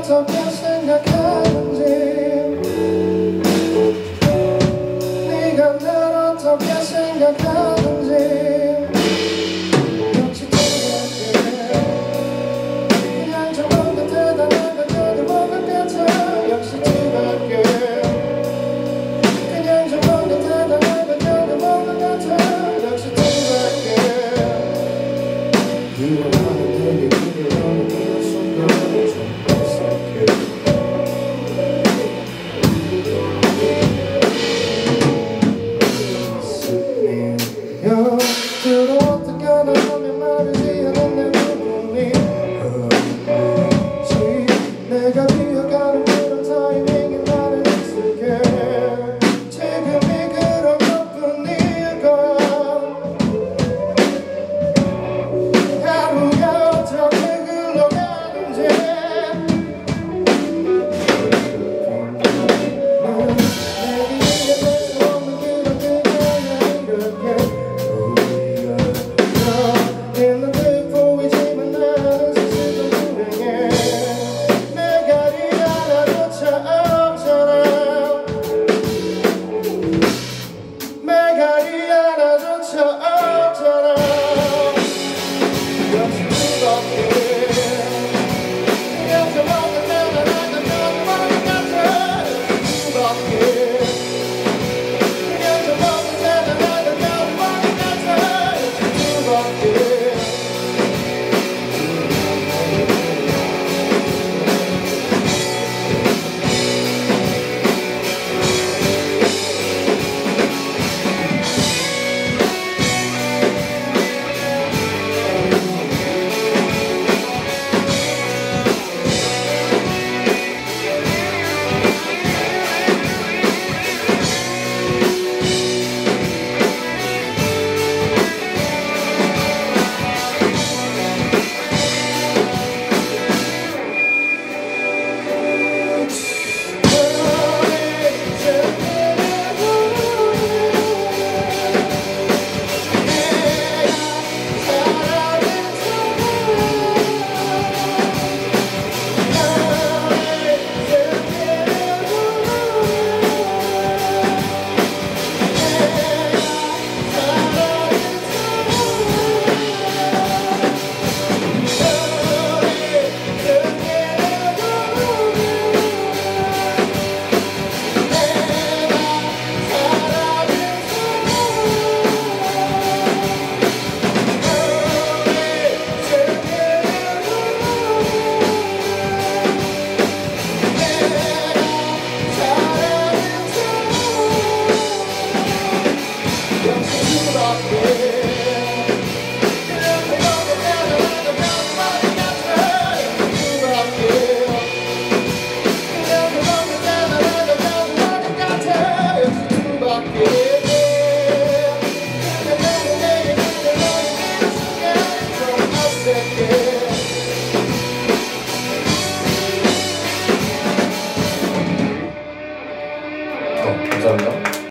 어떻게 생각하는지 네가 날 어떻게 생각하는지 역시 두렵게 그냥 저보다 대단한 걸 저도 보는 같아 역시 두렵게 그냥 저보다 대단한 걸 저도 보는 같아 역시 두렵게 그러나는 되게 그려놓은 그 순간을 좀 어색해 스며들어 어떻게 나오면 말이지 않은 내 부분이 흐르지 내가 기억하는 그런 타이밍에 말을 했을게 지금이 그런 것뿐일 거야 하루가 어떻게 흘러가는지 내게 이해될 수 없는 그런 그녀야 이렇게 우리가 있는 듯 보이지만 나는 스스로 불행해 내가 이 하나조차 없잖아 내가 이 하나조차 없잖아 역시 두렵게